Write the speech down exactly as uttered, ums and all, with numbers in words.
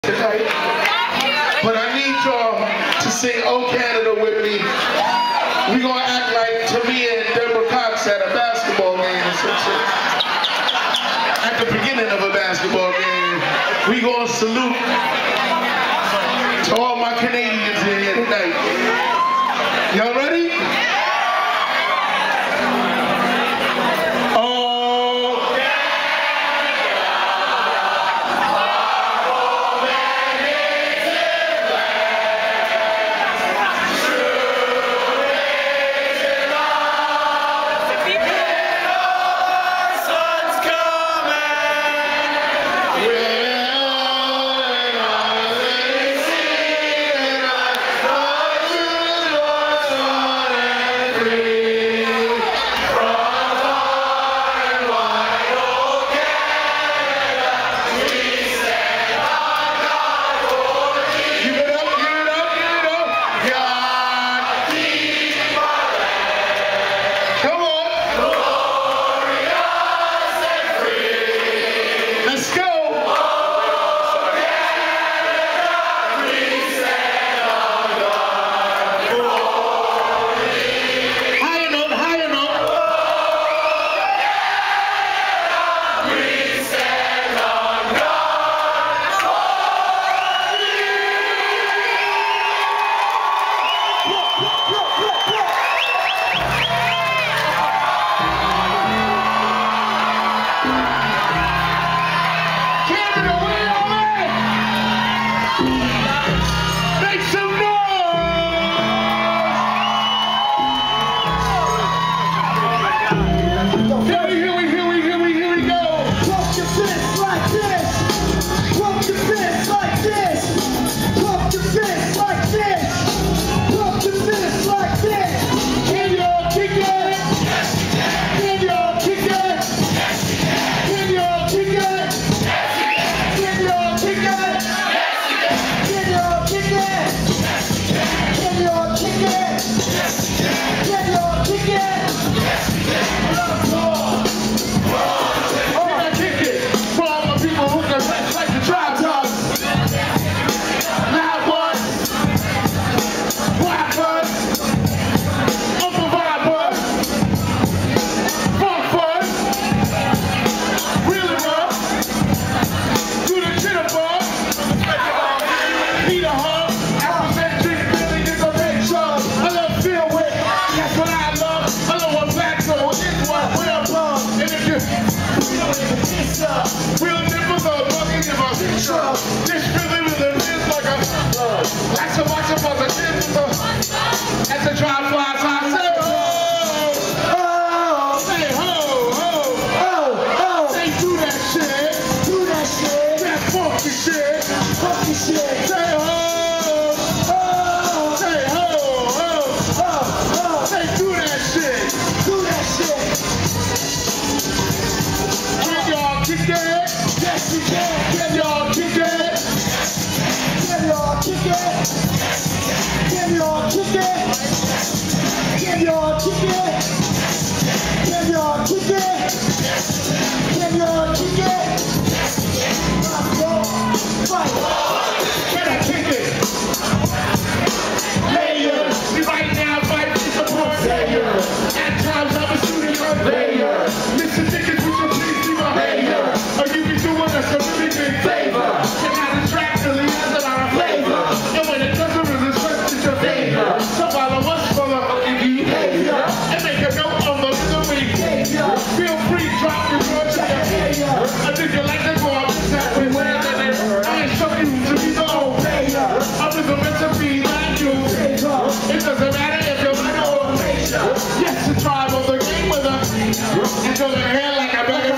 tonight, but I need y'all to sing "Oh Canada" with me. We gonna act like Tamia and Deborah Cox at a basketball game or some shit. At the beginning of a basketball game, we gonna salute to all my Canadians in here tonight. Y'all ready? This really really is like a like so much of a as the drive flies I say oh oh say ho ho oh oh say do that shit do that shit that funky shit funky shit say ho oh say ho oh oh oh say do that shit do that shit. Can y'all kick it? Yes we can. Can y'all kick it? Can y'all kick it? Can y'all kick it? Can y'all kick it? Can y'all kick it? Can y'all kick it? Let's go. Fight. Can I kick it? Layers. We right now fight to support layers. At times I'm a student of layers. Listen niggas, would you please be my hater? Or you be doing us a really big favor. Can I distract the leaders that are a flavor? And when it doesn't really stress it's your favor. So while I was full of behavior and make a note on the rhythm behavior. Feel free, drop your words to your hater. I think you like to go up this happy way. I instruct you to be the old player. I'm just meant to be like you. It doesn't matter if you're like an old player. Yes, to try on the game with us. And go to hell like a bag